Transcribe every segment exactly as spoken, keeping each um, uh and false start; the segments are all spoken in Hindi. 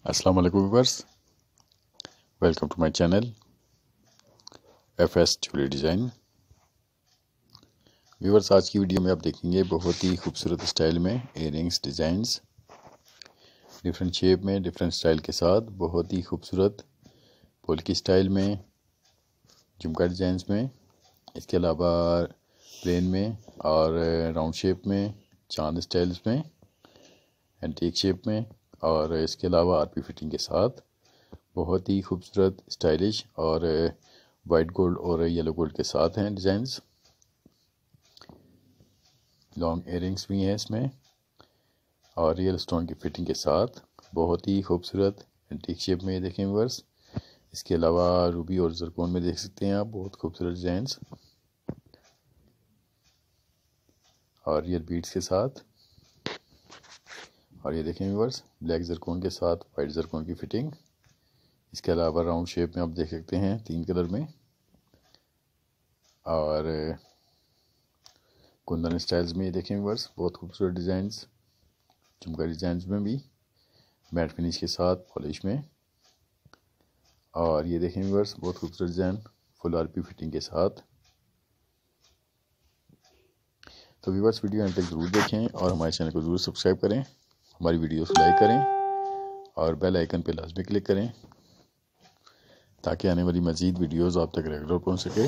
अस्सलाम वालेकुम viewers, welcome to my channel F S jewellery design. Viewers, आज की वीडियो में आप देखेंगे बहुत ही खूबसूरत स्टाइल में इयररिंग्स डिज़ाइंस, डिफरेंट शेप में, डिफरेंट स्टाइल के साथ बहुत ही खूबसूरत पोल्की स्टाइल में, झुमका डिज़ाइंस में, इसके अलावा प्लेन में और राउंड शेप में, चांद स्टाइल्स में, एंटीक शेप में और इसके अलावा आरपी फिटिंग के साथ बहुत ही खूबसूरत स्टाइलिश और वाइट गोल्ड और येलो गोल्ड के साथ हैं डिज़ाइंस। लॉन्ग इयररिंग्स भी हैं इसमें और रियल स्टोन की फिटिंग के साथ बहुत ही खूबसूरत एंटीक शेप में देखें व्यूअर्स। इसके अलावा रूबी और जरकोन में देख सकते हैं आप बहुत खूबसूरत डिज़ाइंस और रियल बीड्स के साथ। और ये देखें व्यूअर्स, ब्लैक जरकोन के साथ वाइट जरकोन की फिटिंग। इसके अलावा राउंड शेप में आप देख सकते हैं तीन कलर में और कुंदन स्टाइल्स में ये देखें व्यूअर्स, बहुत खूबसूरत डिज़ाइंस। झुमका डिज़ाइंस में भी मैट फिनिश के साथ पॉलिश में। और ये देखें व्यूअर्स, बहुत खूबसूरत डिज़ाइन फुल आरपी फिटिंग के साथ। तो व्यूअर्स, वीडियो अंत तक ज़रूर देखें और हमारे चैनल को ज़रूर सब्सक्राइब करें, हमारी वीडियोस लाइक करें और बेल आइकन पर लाजमी क्लिक करें ताकि आने वाली मज़ीद वीडियोस आप तक रेगुलर पहुंच सके।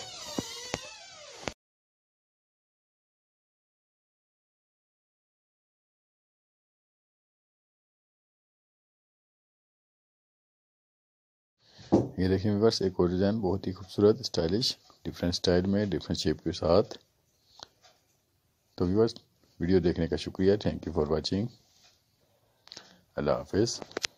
ये देखें व्यूअर्स, एक और डिज़ाइन बहुत ही खूबसूरत स्टाइलिश डिफरेंट स्टाइल में डिफरेंट शेप के साथ। तो व्यूअर्स, वीडियो देखने का शुक्रिया। Thank you for watching. अल्लाह हाफिज़।